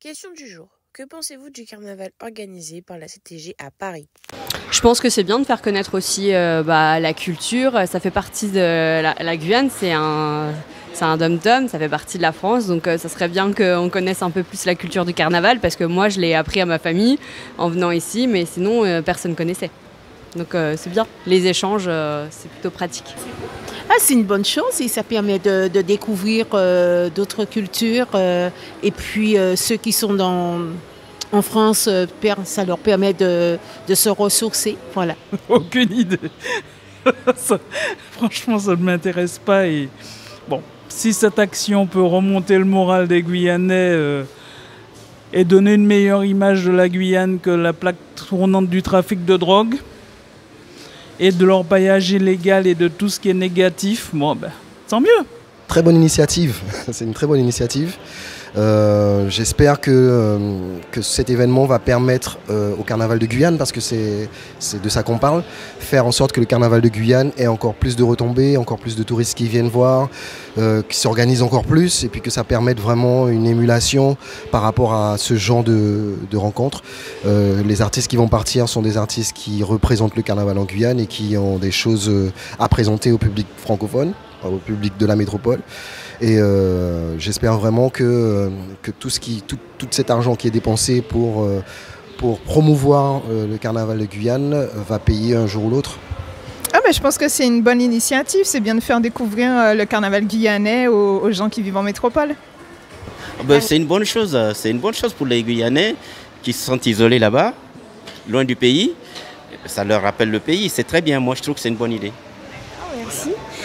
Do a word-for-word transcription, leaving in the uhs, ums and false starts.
Question du jour. Que pensez-vous du carnaval organisé par la C T G à Paris? Je pense que c'est bien de faire connaître aussi euh, bah, la culture. Ça fait partie de la, la Guyane, c'est un, c'est un dom-tom, ça fait partie de la France. Donc euh, ça serait bien qu'on connaisse un peu plus la culture du carnaval parce que moi je l'ai appris à ma famille en venant ici, mais sinon euh, personne ne connaissait. Donc euh, c'est bien. Les échanges, euh, c'est plutôt pratique. Ah, c'est une bonne chose et ça permet de, de découvrir euh, d'autres cultures euh, et puis euh, ceux qui sont dans, en France, euh, ça leur permet de, de se ressourcer. Voilà. Aucune idée. Ça, franchement, ça ne m'intéresse pas. Et bon, si cette action peut remonter le moral des Guyanais euh, et donner une meilleure image de la Guyane que la plaque tournante du trafic de drogue, et de l'orpaillage illégal et de tout ce qui est négatif, bon ben, tant mieux. Très bonne initiative, c'est une très bonne initiative. Euh, J'espère que, euh, que cet événement va permettre euh, au carnaval de Guyane, parce que c'est de ça qu'on parle, faire en sorte que le carnaval de Guyane ait encore plus de retombées, encore plus de touristes qui viennent voir, euh, qui s'organisent encore plus, et puis que ça permette vraiment une émulation par rapport à ce genre de, de rencontres. Euh, les artistes qui vont partir sont des artistes qui représentent le carnaval en Guyane et qui ont des choses à présenter au public francophone, au public de la métropole. Et euh, j'espère vraiment que, que tout, ce qui, tout, tout cet argent qui est dépensé pour, euh, pour promouvoir euh, le carnaval de Guyane va payer un jour ou l'autre. Ah ben, je pense que c'est une bonne initiative, c'est bien de faire découvrir euh, le carnaval guyanais aux, aux gens qui vivent en métropole. Ben, c'est une bonne chose, c'est une bonne chose pour les Guyanais qui se sentent isolés là-bas, loin du pays. Ça leur rappelle le pays, c'est très bien, moi je trouve que c'est une bonne idée. Ah, merci.